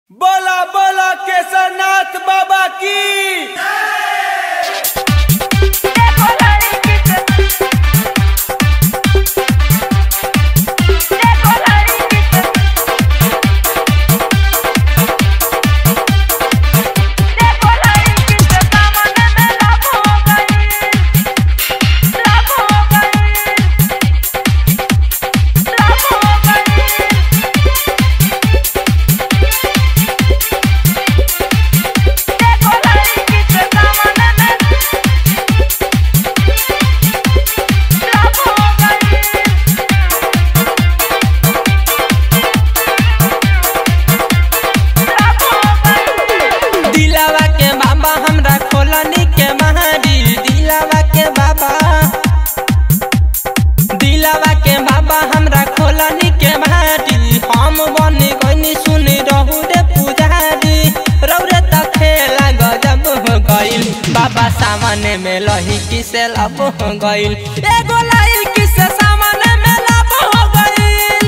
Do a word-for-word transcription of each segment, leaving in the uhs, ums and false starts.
बोला बोला केसरनाथ बाबा की। बाबा सामने में लही किसे लब हो गईल, एगो लही किसे सामने में लब हो गईल।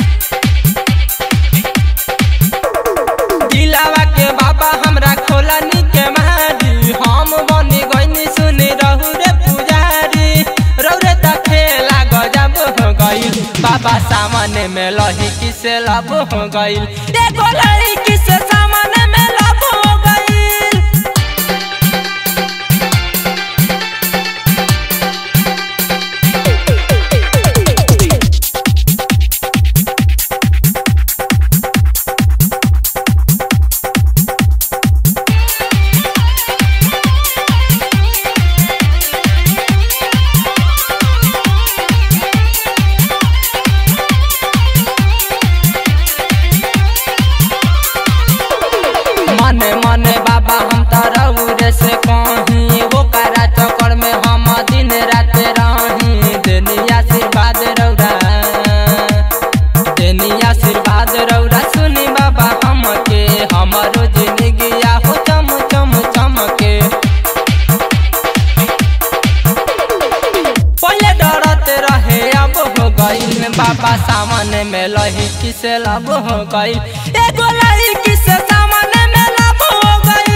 दिलावा के बाबा हमरा खोलनी के महारी, हम बनी गईनी सुनी रहू रे पुजारी। रौरे त खेला गजब हो गईल, बाबा सामने में लही किसे लब हो गईल, एगो लही किसे सामने में लब हो गईल। मने मने बाबा हम तरौरे से कहीं, वो करा चक्कर में हम दिन रात रही। देनी आशीर्वाद रौरा, देनी आशीर्वाद रौरा सुनी बाबा हमके, हमारो जिंदगी हो चम चम चमके। पहले डरते रहे अब हो गई, बाबा सामने में लही किसे लब हो गई, एगो लही किसे सामने में लब हो गई।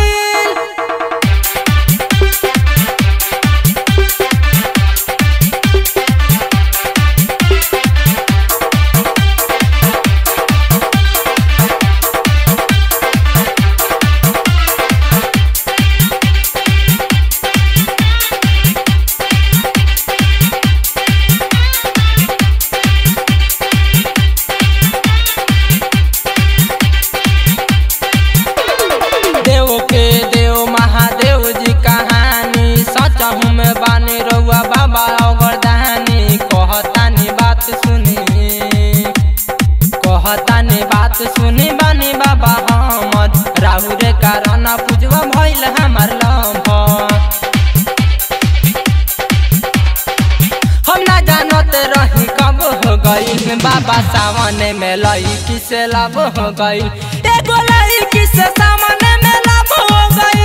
बानी रउआ बाबा अगरदानी, कहतानी बात सुनी, कहतानी बात सुनी। बानी बाबा हमर राहु रे कारण पूजवा भइल हमार लम्भ। हम ना जानत रही कब हो गई, बाबा सामने में लही किसे लब हो गई, एगो लही किसे सामने में लब हो गई।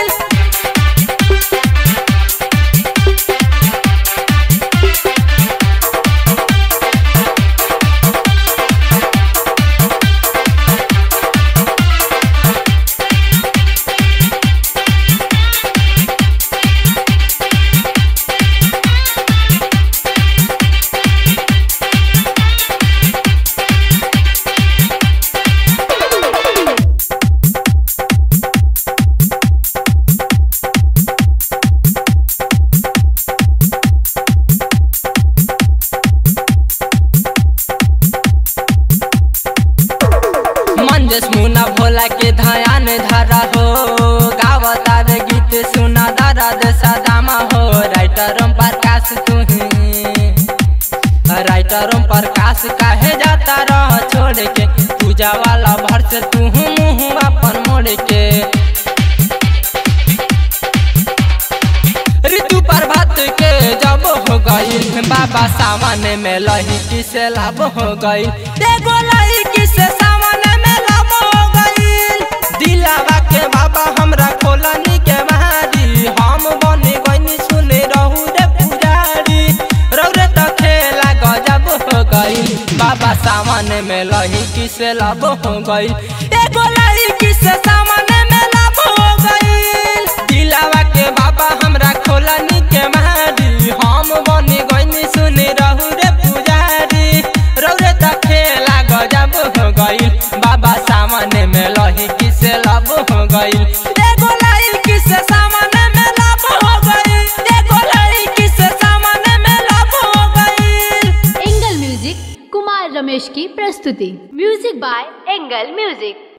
मुना भोला के ध्यान धरा हो, गावता रे गीत सुना दर्द सदामा हो। राइटर ओम प्रकाश तुही, राइटर ओम प्रकाश काहे जाता रह छोड़ के, पूजा वाला भर से तू मुँह अपन मोड़ के। ऋतु प्रभात के जब हो गई, बाबा सामने में लही किसे लब हो गई, एगो लही किसे सामने में लब हो गई। दिलावा के बाबा हमरा खोलनी के महारी, हम बनी गईनी सुने रहू रे पुजारी। रौरे त खेला गजब हो गई, बाबा सामने में लही किसे लब हो गई, एगो लही गइल। एगो लड़की से सामने में लब हो गइल, एगो लड़की से सामने में लब हो गइल। एंगल म्यूजिक कुमार रमेश की प्रस्तुति। Music by angle music.